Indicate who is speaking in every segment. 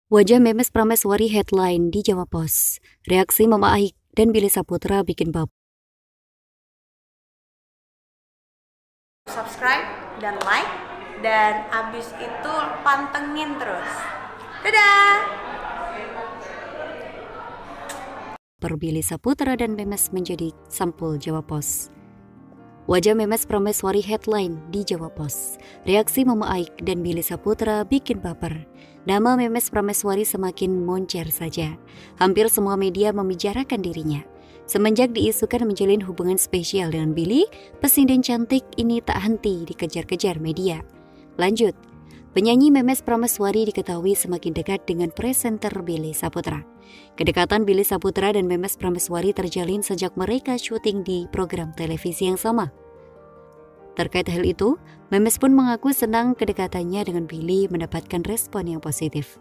Speaker 1: Wajah Memes Prameswari headline di Jawa Pos. Reaksi Mama Aik dan Billy Saputra bikin bab.
Speaker 2: Subscribe dan like, dan abis itu pantengin terus. Dadah!
Speaker 1: Billy Saputra dan Memes menjadi sampul Jawa Pos. Wajah Memes Prameswari headline di Jawa Pos. Reaksi Mama Aik dan Billy Saputra bikin baper. Nama Memes Prameswari semakin moncer saja. Hampir semua media membicarakan dirinya. Semenjak diisukan menjalin hubungan spesial dengan Billy, pesinden cantik ini tak henti dikejar-kejar media. Lanjut, penyanyi Memes Prameswari diketahui semakin dekat dengan presenter Billy Saputra. Kedekatan Billy Saputra dan Memes Prameswari terjalin sejak mereka syuting di program televisi yang sama. Terkait hal itu, Memes pun mengaku senang kedekatannya dengan Billy mendapatkan respon yang positif.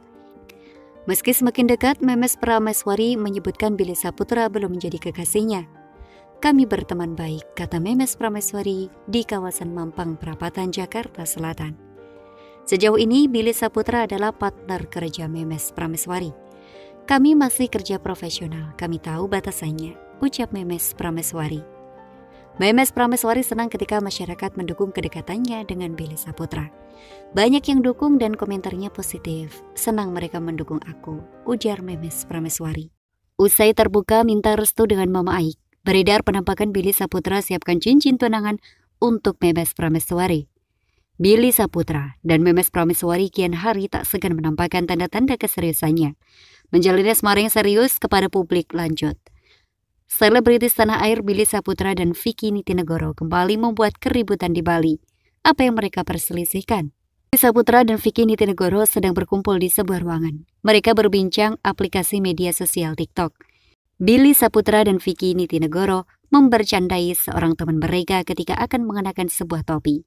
Speaker 1: Meski semakin dekat, Memes Prameswari menyebutkan Billy Saputra belum menjadi kekasihnya. Kami berteman baik, kata Memes Prameswari di kawasan Mampang Perapatan, Jakarta Selatan. Sejauh ini, Billy Saputra adalah partner kerja Memes Prameswari. Kami masih kerja profesional, kami tahu batasannya, ucap Memes Prameswari. Memes Prameswari senang ketika masyarakat mendukung kedekatannya dengan Billy Saputra. Banyak yang dukung dan komentarnya positif. Senang mereka mendukung aku, ujar Memes Prameswari. Usai terbuka minta restu dengan Mama Aik, beredar penampakan Billy Saputra siapkan cincin tunangan untuk Memes Prameswari. Billy Saputra dan Memes Prameswari kian hari tak segan menampakkan tanda-tanda keseriusannya. Menjalin asmara yang serius kepada publik. Lanjut. Selebritis tanah air Billy Saputra dan Vicky Nitinegoro kembali membuat keributan di Bali. Apa yang mereka perselisihkan? Billy Saputra dan Vicky Nitinegoro sedang berkumpul di sebuah ruangan. Mereka berbincang aplikasi media sosial TikTok. Billy Saputra dan Vicky Nitinegoro membercandai seorang teman mereka ketika akan mengenakan sebuah topi.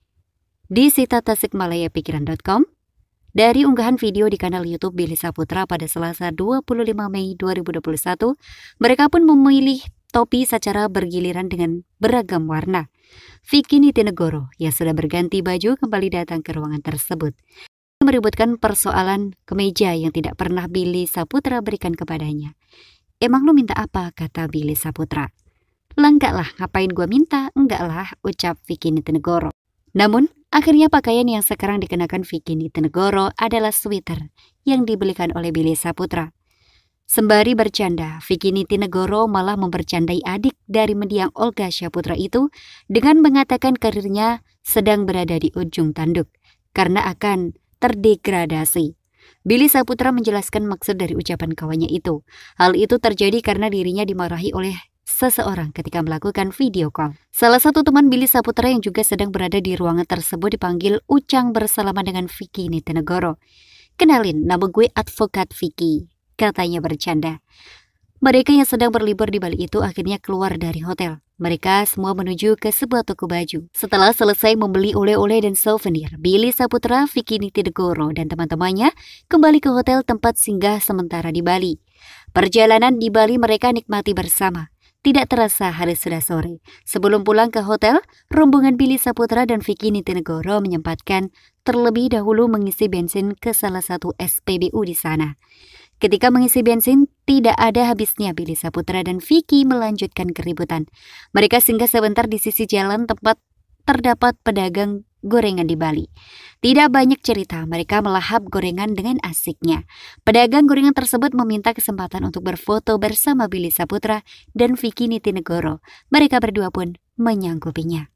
Speaker 1: Di situs tasikmalayapikiran.com, dari unggahan video di kanal YouTube Billy Saputra pada Selasa 25 Mei 2021, mereka pun memilih topi secara bergiliran dengan beragam warna. Vicky Nitinegoro yang sudah berganti baju kembali datang ke ruangan tersebut. Meributkan persoalan kemeja yang tidak pernah Billy Saputra berikan kepadanya. Emang lu minta apa? Kata Billy Saputra. Lah enggak lah, ngapain gua minta? Enggak lah, ucap Vicky Nitinegoro. Namun, akhirnya pakaian yang sekarang dikenakan Vicky Nitinegoro adalah sweater yang dibelikan oleh Billy Saputra. Sembari bercanda, Vicky Nitinegoro malah mempercandai adik dari mendiang Olga Saputra itu dengan mengatakan karirnya sedang berada di ujung tanduk karena akan terdegradasi. Billy Saputra menjelaskan maksud dari ucapan kawannya itu. Hal itu terjadi karena dirinya dimarahi oleh seseorang ketika melakukan video call. Salah satu teman Billy Saputra yang juga sedang berada di ruangan tersebut dipanggil Ucang bersalaman dengan Vicky Nitinegoro. Kenalin, nama gue Advokat Vicky, katanya bercanda. Mereka yang sedang berlibur di Bali itu akhirnya keluar dari hotel. Mereka semua menuju ke sebuah toko baju. Setelah selesai membeli oleh-oleh dan souvenir, Billy Saputra, Vicky Nitinegoro, dan teman-temannya kembali ke hotel tempat singgah sementara di Bali. Perjalanan di Bali mereka nikmati bersama. Tidak terasa hari sudah sore. Sebelum pulang ke hotel, rombongan Billy Saputra dan Vicky Nitinegoro menyempatkan terlebih dahulu mengisi bensin ke salah satu SPBU di sana. Ketika mengisi bensin, tidak ada habisnya Billy Saputra dan Vicky melanjutkan keributan. Mereka singgah sebentar di sisi jalan tempat terdapat pedagang gorengan di Bali. Tidak banyak cerita, mereka melahap gorengan dengan asiknya. Pedagang gorengan tersebut meminta kesempatan untuk berfoto bersama Billy Saputra dan Vicky Nitinegoro. Mereka berdua pun menyanggupinya.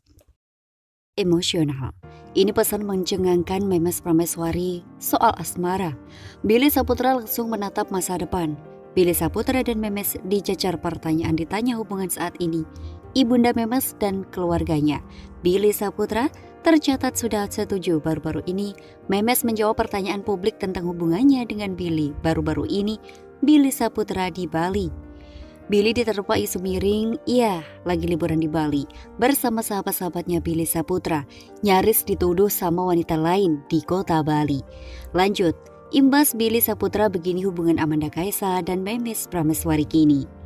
Speaker 1: Emosional. Ini pesan mencengangkan Memes Prameswari soal asmara. Billy Saputra langsung menatap masa depan. Billy Saputra dan Memes dicecar pertanyaan ditanya hubungan saat ini. Ibunda Memes dan keluarganya. Billy Saputra tercatat sudah setuju. Baru-baru ini Memes menjawab pertanyaan publik tentang hubungannya dengan Billy. Baru-baru ini Billy Saputra di Bali. Billy diterpa isu miring, iya lagi liburan di Bali bersama sahabat-sahabatnya Billy Saputra, nyaris dituduh sama wanita lain di kota Bali. Lanjut, imbas Billy Saputra begini hubungan Amanda Kaisa dan Memes Prameswari kini.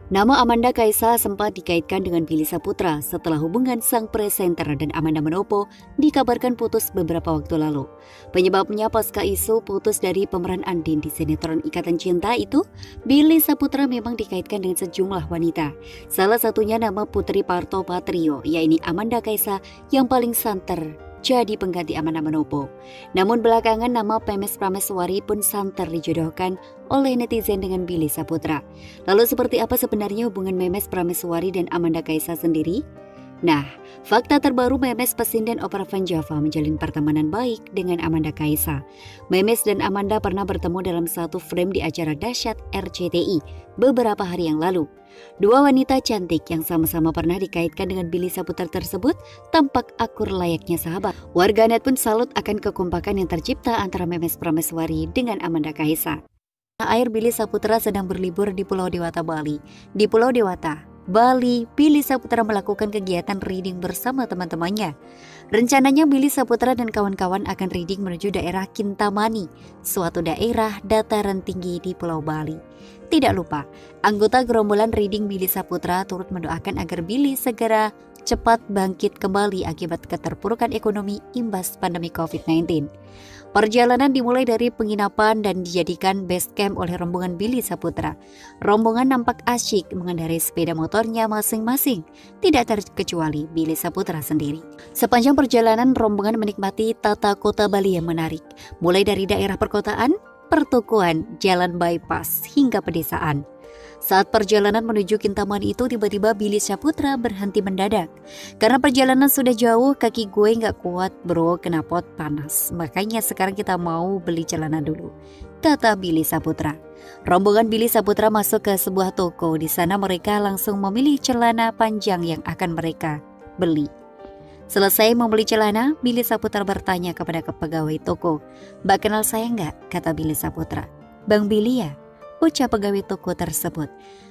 Speaker 1: Nama Amanda Kaisa sempat dikaitkan dengan Billy Saputra setelah hubungan sang presenter dan Amanda Manopo dikabarkan putus beberapa waktu lalu. Penyebabnya pasca isu putus dari pemeran Andin di sinetron Ikatan Cinta itu, Billy Saputra memang dikaitkan dengan sejumlah wanita. Salah satunya nama Putri Parto Patrio, yaitu Amanda Kaisa yang paling santer jadi pengganti Amanda Manopo. Namun belakangan nama Memes Prameswari pun santer dijodohkan oleh netizen dengan Billy Saputra. Lalu seperti apa sebenarnya hubungan Memes Prameswari dan Amanda Kaisa sendiri? Nah, fakta terbaru Memes pesinden opera Van Java menjalin pertemanan baik dengan Amanda Kaisa. Memes dan Amanda pernah bertemu dalam satu frame di acara dahsyat RCTI beberapa hari yang lalu. Dua wanita cantik yang sama-sama pernah dikaitkan dengan Billy Saputra tersebut tampak akur layaknya sahabat. Warganet pun salut akan kekompakan yang tercipta antara Memes Prameswari dengan Amanda Kaisa. Air Billy Saputra sedang berlibur di Pulau Dewata, Bali. Di Pulau Dewata, Bali, Billy Saputra melakukan kegiatan reading bersama teman-temannya. Rencananya Billy Saputra dan kawan-kawan akan reading menuju daerah Kintamani, suatu daerah dataran tinggi di Pulau Bali. Tidak lupa, anggota gerombolan reading Billy Saputra turut mendoakan agar Billy segera cepat bangkit kembali akibat keterpurukan ekonomi imbas pandemi COVID-19. Perjalanan dimulai dari penginapan dan dijadikan base camp oleh rombongan Billy Saputra. Rombongan nampak asyik mengendarai sepeda motornya masing-masing, tidak terkecuali Billy Saputra sendiri. Sepanjang perjalanan, rombongan menikmati tata kota Bali yang menarik, mulai dari daerah perkotaan, pertokoan, jalan bypass, hingga pedesaan. Saat perjalanan menuju Kintamani itu tiba-tiba Billy Saputra berhenti mendadak. Karena perjalanan sudah jauh, kaki gue gak kuat bro, knalpot panas. Makanya sekarang kita mau beli celana dulu, kata Billy Saputra. Rombongan Billy Saputra masuk ke sebuah toko. Di sana mereka langsung memilih celana panjang yang akan mereka beli. Selesai membeli celana, Billy Saputra bertanya kepada pegawai toko. "Mbak kenal saya nggak?" kata Billy Saputra. "Bang Billy ya?" ucap pegawai toko tersebut.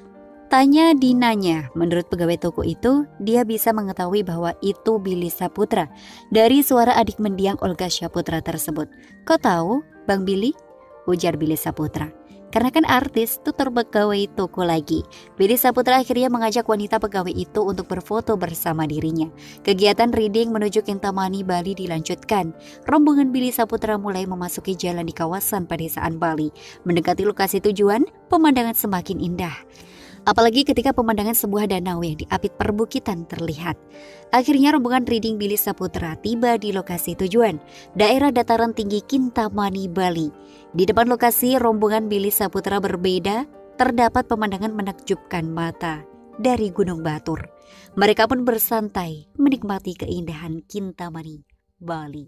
Speaker 1: Tanya dinanya, menurut pegawai toko itu, dia bisa mengetahui bahwa itu Billy Saputra dari suara adik mendiang Olga Saputra tersebut. "Kok tahu, Bang Billy?" ujar Billy Saputra. Karena kan artis, tutur pegawai toko lagi. Billy Saputra akhirnya mengajak wanita pegawai itu untuk berfoto bersama dirinya. Kegiatan reading menuju Kintamani, Bali dilanjutkan. Rombongan Billy Saputra mulai memasuki jalan di kawasan pedesaan Bali. Mendekati lokasi tujuan, pemandangan semakin indah. Apalagi ketika pemandangan sebuah danau yang diapit perbukitan terlihat. Akhirnya rombongan reading Billy Saputra tiba di lokasi tujuan, daerah dataran tinggi Kintamani, Bali. Di depan lokasi rombongan Billy Saputra berbeda, terdapat pemandangan menakjubkan mata dari Gunung Batur. Mereka pun bersantai menikmati keindahan Kintamani, Bali.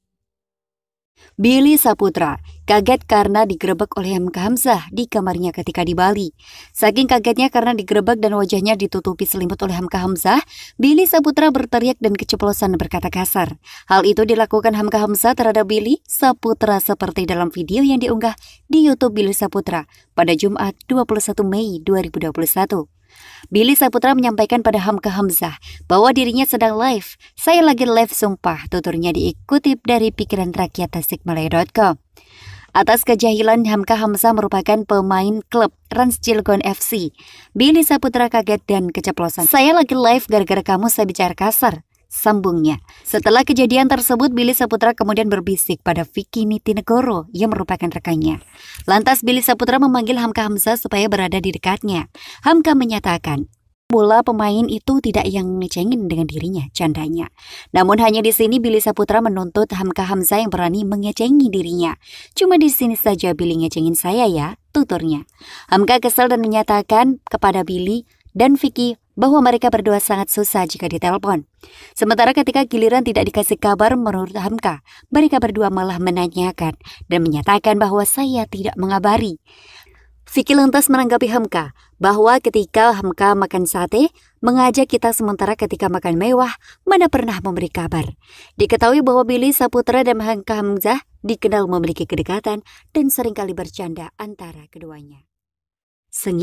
Speaker 1: Billy Saputra kaget karena digerebek oleh Hamka Hamzah di kamarnya ketika di Bali. Saking kagetnya karena digerebek dan wajahnya ditutupi selimut oleh Hamka Hamzah, Billy Saputra berteriak dan keceplosan berkata kasar. Hal itu dilakukan Hamka Hamzah terhadap Billy Saputra seperti dalam video yang diunggah di YouTube Billy Saputra pada Jumat 21 Mei 2021. Billy Saputra menyampaikan pada Hamka Hamzah bahwa dirinya sedang live. "Saya lagi live sumpah," tuturnya diikutip dari pikiran rakyat tasikmalaya.com. Atas kejahilan Hamka Hamzah merupakan pemain klub Rans Cilegon FC. Billy Saputra kaget dan keceplosan. "Saya lagi live gara-gara kamu saya bicara kasar," sambungnya. Setelah kejadian tersebut, Billy Saputra kemudian berbisik pada Vicky Nitinegoro yang merupakan rekannya. Lantas Billy Saputra memanggil Hamka Hamzah supaya berada di dekatnya. Hamka menyatakan, bola pemain itu tidak yang ngecengin dengan dirinya, candanya. Namun hanya di sini Billy Saputra menuntut Hamka Hamzah yang berani mengecengi dirinya. "Cuma di sini saja Billy ngecengin saya ya," tuturnya. Hamka kesal dan menyatakan kepada Billy dan Vicky bahwa mereka berdua sangat susah jika ditelepon. Sementara ketika giliran tidak dikasih kabar, menurut Hamka, mereka berdua malah menanyakan dan menyatakan bahwa saya tidak mengabari. Vicky lantas menanggapi Hamka bahwa ketika Hamka makan sate, mengajak kita sementara ketika makan mewah, mana pernah memberi kabar. Diketahui bahwa Billy Saputra dan Hamka Hamzah dikenal memiliki kedekatan dan seringkali bercanda antara keduanya. Sengit.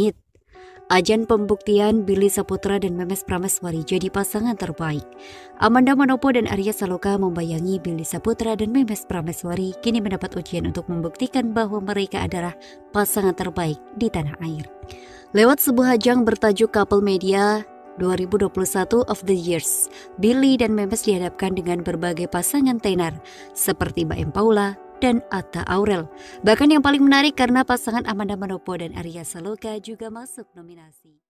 Speaker 1: Ajang pembuktian, Billy Saputra dan Memes Prameswari jadi pasangan terbaik. Amanda Manopo dan Arya Saloka membayangi Billy Saputra dan Memes Prameswari kini mendapat ujian untuk membuktikan bahwa mereka adalah pasangan terbaik di tanah air. Lewat sebuah ajang bertajuk Couple Media 2021 of the Years, Billy dan Memes dihadapkan dengan berbagai pasangan tenar seperti Mbak Em Paula dan Atta Aurel. Bahkan yang paling menarik karena pasangan Amanda Manopo dan Arya Saloka juga masuk nominasi.